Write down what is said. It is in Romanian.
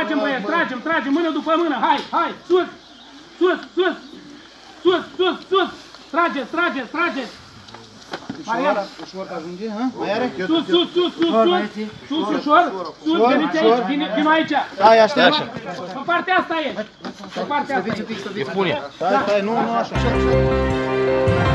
facem, băieți, tragem, mână după mână, hai, sus, trageți. Ușor ajunge, ha? Mai are? Sus, ușor, veniți aici, vino aici. Stai, aștept. Pe partea asta e. Stai, nu așa.